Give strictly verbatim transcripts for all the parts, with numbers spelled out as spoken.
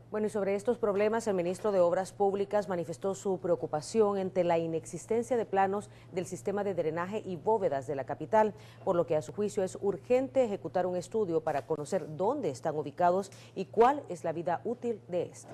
Bueno, y sobre estos problemas, el ministro de Obras Públicas manifestó su preocupación ante la inexistencia de planos del sistema de drenaje y bóvedas de la capital, por lo que a su juicio es urgente ejecutar un estudio para conocer dónde están ubicados y cuál es la vida útil de este.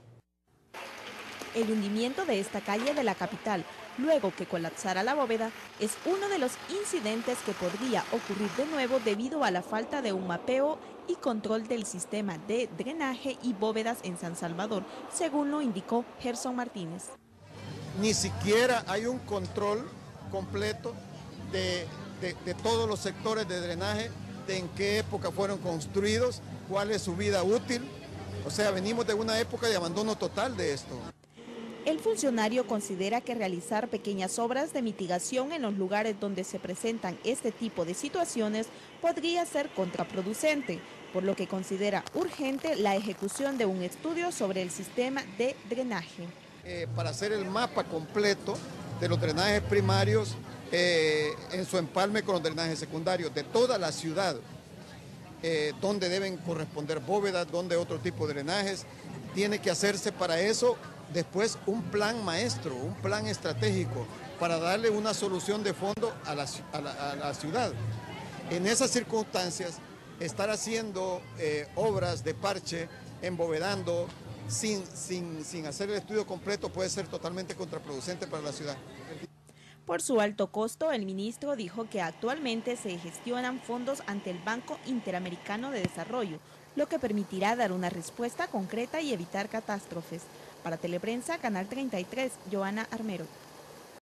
El hundimiento de esta calle de la capital, luego que colapsara la bóveda, es uno de los incidentes que podría ocurrir de nuevo debido a la falta de un mapeo y control del sistema de drenaje y bóvedas en San Salvador, según lo indicó Gerson Martínez. Ni siquiera hay un control completo de, de, de todos los sectores de drenaje, de en qué época fueron construidos, cuál es su vida útil. O sea, venimos de una época de abandono total de esto. El funcionario considera que realizar pequeñas obras de mitigación en los lugares donde se presentan este tipo de situaciones podría ser contraproducente, por lo que considera urgente la ejecución de un estudio sobre el sistema de drenaje. Eh, para hacer el mapa completo de los drenajes primarios eh, en su empalme con los drenajes secundarios de toda la ciudad, eh, donde deben corresponder bóvedas, donde otro tipo de drenajes, tiene que hacerse para eso. Después un plan maestro, un plan estratégico para darle una solución de fondo a la, a la, a la ciudad. En esas circunstancias, estar haciendo eh, obras de parche, embovedando, sin, sin, sin hacer el estudio completo puede ser totalmente contraproducente para la ciudad. Por su alto costo, el ministro dijo que actualmente se gestionan fondos ante el Banco Interamericano de Desarrollo, lo que permitirá dar una respuesta concreta y evitar catástrofes. Para Teleprensa, Canal treinta y tres, Joana Armero.